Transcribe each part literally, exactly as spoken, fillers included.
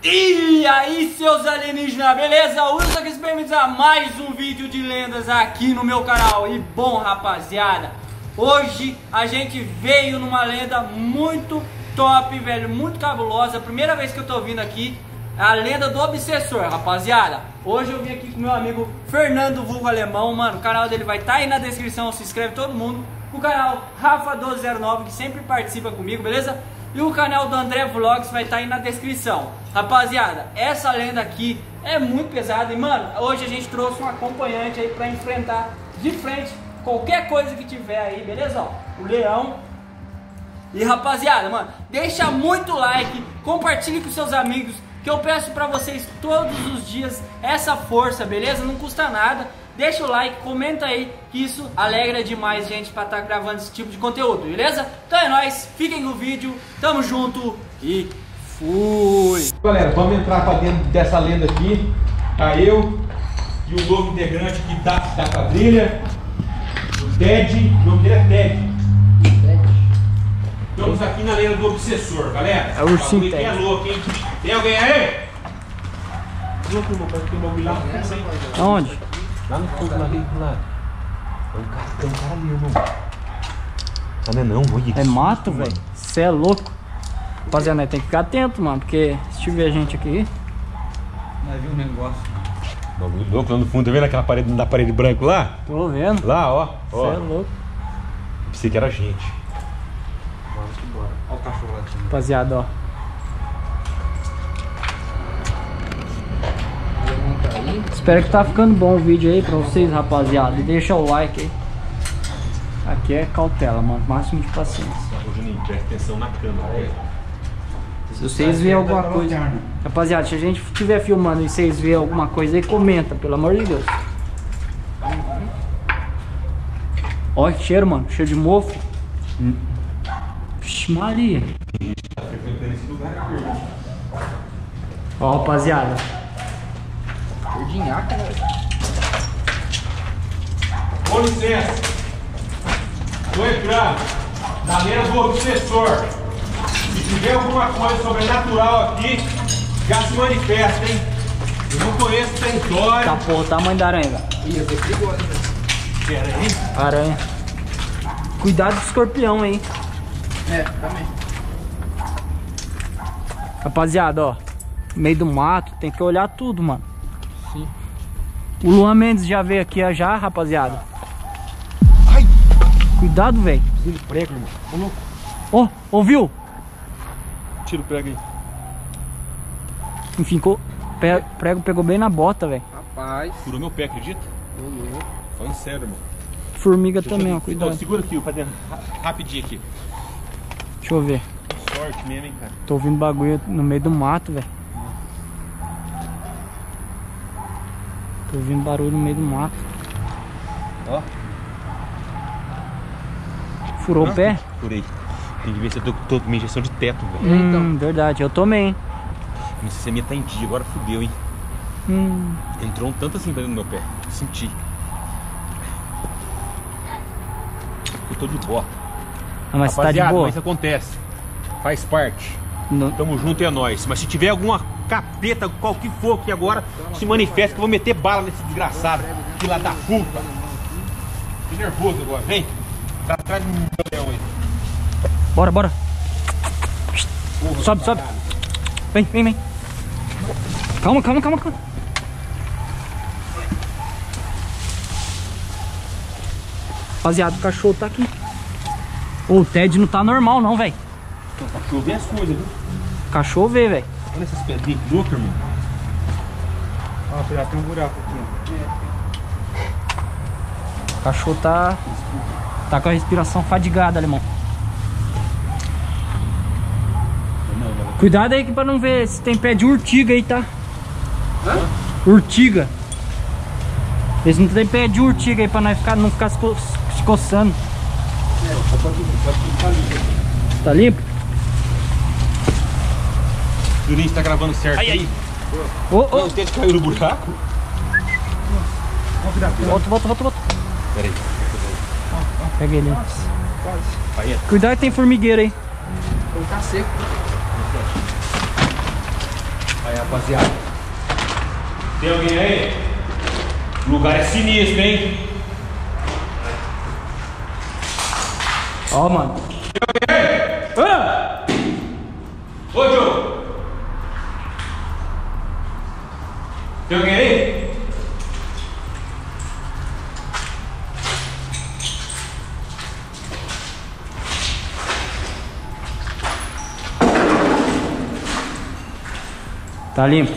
E aí, seus alienígenas, beleza? Wilson aqui, bem-vindos a mais um vídeo de lendas aqui no meu canal. E bom, rapaziada, hoje a gente veio numa lenda muito top, velho, muito cabulosa. Primeira vez que eu tô vindo aqui, a lenda do Obsessor, rapaziada. Hoje eu vim aqui com meu amigo Fernando Vulgo Alemão, mano. O canal dele vai estar tá aí na descrição, se inscreve todo mundo. O canal Rafa doze zero nove, que sempre participa comigo, beleza? E o canal do André Vlogs vai estar tá aí na descrição. Rapaziada, essa lenda aqui é muito pesada. E mano, hoje a gente trouxe um acompanhante aí pra enfrentar de frente qualquer coisa que tiver aí, beleza? Ó, o leão. E rapaziada, mano, deixa muito like, compartilhe com seus amigos, que eu peço pra vocês todos os dias essa força, beleza? Não custa nada. Deixa o like, comenta aí, que isso alegra demais, gente, pra estar tá gravando esse tipo de conteúdo, beleza? Então é nóis, fiquem no vídeo, tamo junto e fui! Galera, vamos entrar pra dentro dessa lenda aqui. Tá eu e o novo integrante aqui da, da quadrilha, o Ted. O nome dele é Ted. Estamos aqui na lenda do Obsessor, galera. É o ursinho Ted. É louco, hein? Tem alguém aí? Louco, irmão, parece que tem um bagulho lá. Aonde? Lá no fundo, lá dentro, lá. Tem um cara, tem um cara ali, irmão. Ah, não é não, olha isso. É mato, velho. Você é louco. Rapaziada, né, tem que ficar atento, mano, porque se tiver gente aqui... Vai ver um negócio. Bagulho louco lá no fundo, tá vendo aquela parede da parede branca lá? Tô vendo. Lá, ó. Você é louco. Pensei que era gente. Bora que bora. Olha o cachorro lá. Rapaziada, ó. Espero que tá ficando bom o vídeo aí pra vocês, rapaziada. E deixa o like aí. Aqui é cautela, mano. Máximo de paciência. Ô, Juninho, presta atenção na câmera. Se vocês verem alguma coisa... Rapaziada, se a gente estiver filmando e vocês verem alguma coisa aí, comenta, pelo amor de Deus. Olha que cheiro, mano. Cheiro de mofo. Hum. Vixe Maria. Ó, rapaziada. Verdinhaca, velho. Com licença. Tô entrando na lenda do Obsessor. Se tiver alguma coisa sobrenatural aqui, já se manifesta, hein? Eu não conheço essa história. Tá porra, tamanho da aranha, velho. Ih, eu tô perigoso, velho. Pera aí. Aranha. Cuidado do escorpião aí. É, também. Rapaziada, ó. No meio do mato, tem que olhar tudo, mano. Sim. O Luan Mendes já veio aqui já, rapaziada. Ai! Cuidado, velho. Tira o prego, irmão. Ô, louco. Ó, oh, ouviu? Tira o prego aí. Enfim, co... Pe... prego pegou bem na bota, velho. Rapaz. Furou meu pé, acredita? Ô, Falando sério, irmão. Formiga Deixa também, eu... ó, cuidado. Segura aqui, pra dentro. Rapidinho aqui. Deixa eu ver. Sorte mesmo, hein, cara. Tô ouvindo bagulho no meio do mato, velho. Tô ouvindo barulho no meio do mato. Ó. Furou o pé? Furei. Tem que ver se eu tô, tô com injeção de teto, velho. Hum, então. verdade, eu tomei, hein? Não sei se a minha tá em dia, agora fudeu, hein. Hum. Entrou um tanto assim dentro do meu pé. Senti. Eu tô de bota. Ah, mas você tá de Rapaziada, boa? mas acontece. Faz parte. No... Tamo junto e é nóis. Mas se tiver alguma capeta, qual que for aqui agora, se manifesta que eu vou meter bala nesse desgraçado. Filha da puta. Fiquei nervoso agora. Vem. Tá atrás do meu leão aí. Bora, bora. Porra, Sobe, sobe. caralho. Vem, vem, vem. Calma, calma, calma, calma. Rapaziada, o cachorro tá aqui. Ô, o Ted não tá normal não, velho. O cachorro vê as coisas, viu? Cachorro vê, velho. Olha essas pedrinhas loucas, irmão. Ó, cuidado, tem um buraco aqui. O cachorro tá... Tá com a respiração fadigada, alemão. Cuidado aí que pra não ver se tem pé de urtiga aí, tá? Hã? Urtiga. Eles não tem pé de urtiga aí pra nós ficar, não ficar se, co se coçando. É, pode, pode ficar limpo. Tá limpo? O Juninho tá gravando certo. Ai, aí. Ô, ô. O Ted caiu no buraco? Volta, volta, volta, volta. Pera aí. Pega ele. Quase. Aí é. Cuidado que tem formigueiro aí. Ele tá seco. Aí, rapaziada. Tem alguém aí? O lugar é sinistro, hein? Ó, mano. Tem alguém aí? Ah! Ô, Joe! Tem alguém aí? Tá limpo.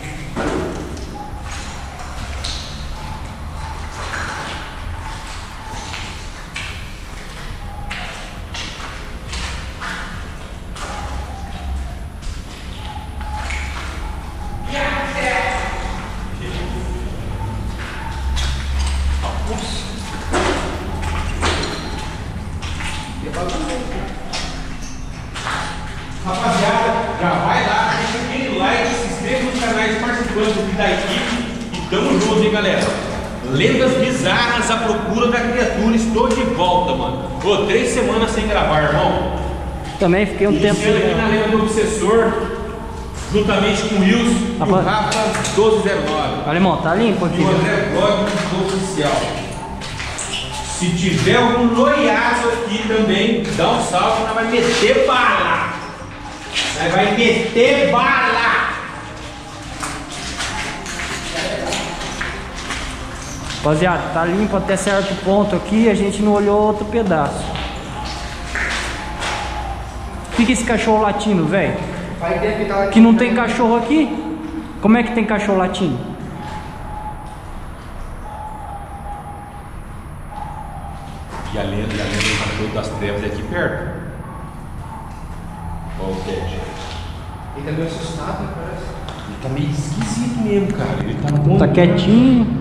Rapaziada, já vai lá, deixa aquele like, se inscreva nos canais participantes aqui da equipe e tamo junto, hein, galera. Lendas bizarras à procura da criatura, estou de volta, mano. Pô, três semanas sem gravar, irmão. Também fiquei um tempo sem aqui na Lenda do Obsessor, juntamente com o Wilson e o Rafa doze zero nove. Alemão, tá limpo aqui. O André Blog oficial. Se tiver algum noiaço aqui também, dá um salve, nós vai meter bala. Nós vai meter bala. Rapaziada, tá limpo até certo ponto aqui, a gente não olhou outro pedaço. O que que é esse cachorro latindo, velho? Que não tem cachorro aqui? Como é que tem cachorro latindo? E a lenda, e a lenda do Cachorro das Trevas é aqui perto. Olha o Ted. Ele tá meio assustado, né, parece? Ele tá meio esquisito mesmo, cara. Ele tá no Tá quietinho.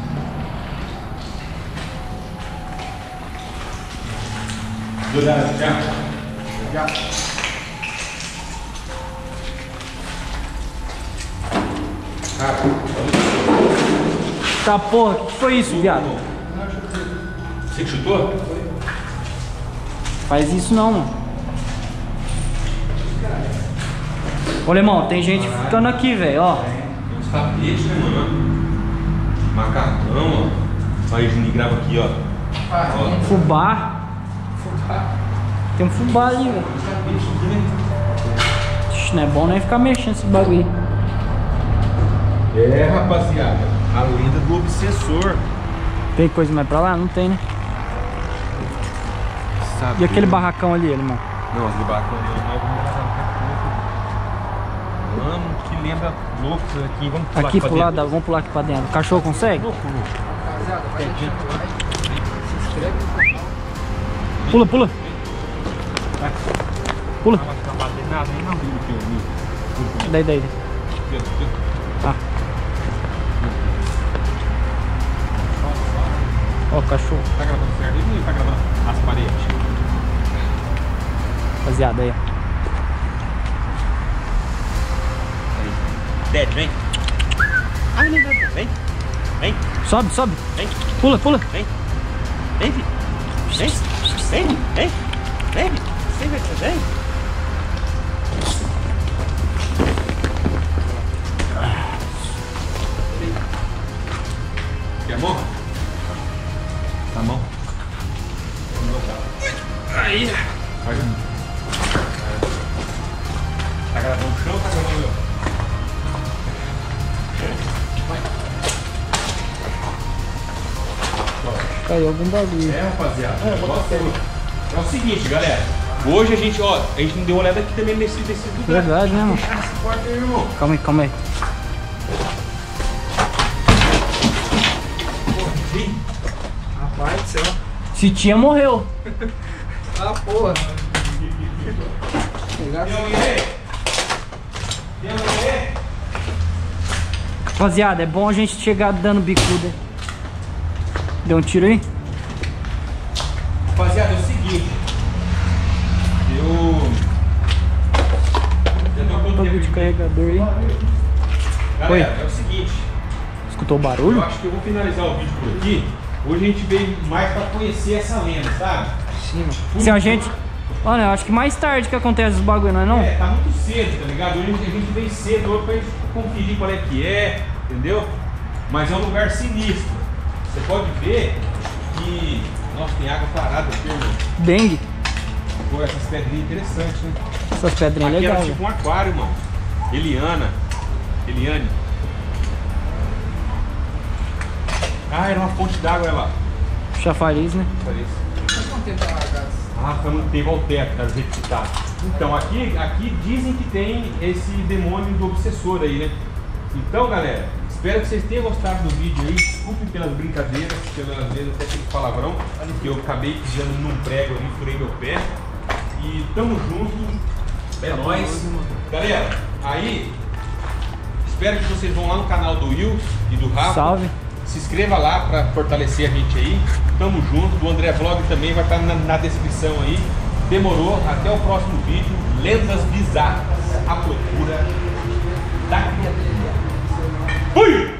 Cuidado, já. Já. Cara, Tá porra, o que foi isso, viado? você que chutou? Faz isso não, mano. Ô, Lemão, tem gente ficando aqui, velho, ó. Tem uns tapetes, né, mano? Macarrão, ó. Aí, Juninho, grava aqui, ó. Ó. Fubá. Tem um fubá ali, velho. Uns tapetes aqui, né? Ixi, não é bom nem ficar mexendo esse bagulho. É, rapaziada. A lenda do obsessor. Tem coisa mais pra lá? Não tem, né? Sabe? E aquele barracão ali, Lemão? Não, aquele barracão ali, nós vamos lá. Mano, que lenda louca isso aqui. Vamos pular Aqui pra pro lado, dentro. vamos pular aqui pra dentro. O cachorro consegue? Louco, louco. Rapaziada, vai deixando o like, se inscreve no canal. Pula, pula. Pula. Não vai ficar batendo nada aí, não. Daí, daí. Ah. Ó o cachorro. Tá gravando certo? Ele não tá gravando as paredes. Rapaziada, aí, ó. Ted, vem. Ai, vem, vem, vem. Vem, Sobe, sobe. vem, Pula, pula. vem. Vem, filho. Vem, vem, vem. Vem, vem, vem, vem. Quer mão? Tá bom. Aí. Tá gravando o chão ou tá gravando eu? Caiu algum bagulho. É, rapaziada. É, é o seguinte, galera. Hoje a gente, ó, a gente não deu uma olhada aqui também nesse, nesse lugar. Verdade, né, mano? Fechar essa porta aí, irmão. Calma aí, calma aí. Sim. Rapaz do céu. Se tinha, morreu. Ah, porra. Pegar Tem alguém aí? Tem alguém aí? Rapaziada, é bom a gente chegar dando bicuda. Deu um tiro aí? Rapaziada, é o seguinte. Eu. Já tô com Bagulho de tempo. carregador aí. Galera, Oi. é o seguinte. Escutou o Eu barulho? acho que eu vou finalizar o vídeo por aqui. Hoje a gente veio mais pra conhecer essa lenda, sabe? cima. Se a gente, Olha, eu acho que mais tarde que acontece os bagulho, não é não? É, tá muito cedo, tá ligado? Hoje a gente vem cedo hoje pra gente conferir qual é que é, entendeu? Mas é um lugar sinistro. Você pode ver que... Nossa, tem água parada aqui, irmão. Bang. Pô, essas pedrinhas interessantes, né? Essas pedrinhas Aqui legais. era tipo um aquário, irmão. Eliana. Eliane. Ah, era uma fonte d'água, olha lá. Chafariz, né? Parece. Quanto tempo tá largado? Ah, foi muito tempo ao teto, tá do jeito que tá. Então, aqui, aqui dizem que tem esse demônio do obsessor aí, né? Então, galera, espero que vocês tenham gostado do vídeo aí. Desculpem pelas brincadeiras, pelas vezes até aquele palavrão, que eu acabei pisando num prego ali, furei meu pé. E tamo junto. É nóis. Galera, aí, espero que vocês vão lá no canal do Will e do Rafa. Salve. Se inscreva lá para fortalecer a gente aí. Tamo junto. O André Vlog também vai estar na, na descrição aí. Demorou. Até o próximo vídeo. Lendas bizarras. A procura da criatura. Fui!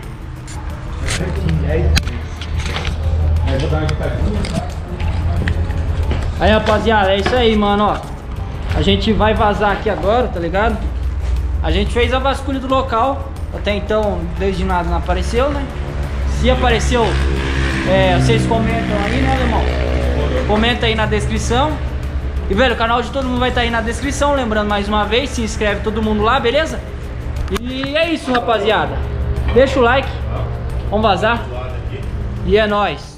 Aí, vou dar uma agitadinha. Aí, rapaziada, é isso aí, mano, ó. A gente vai vazar aqui agora, tá ligado? A gente fez a vasculha do local. Até então, desde nada não apareceu, né? Se apareceu, é, vocês comentam aí, né, irmão? Comenta aí na descrição. E, velho, o canal de todo mundo vai estar aí na descrição. Lembrando mais uma vez, se inscreve todo mundo lá, beleza? E é isso, rapaziada. Deixa o like. Vamos vazar. E é nóis.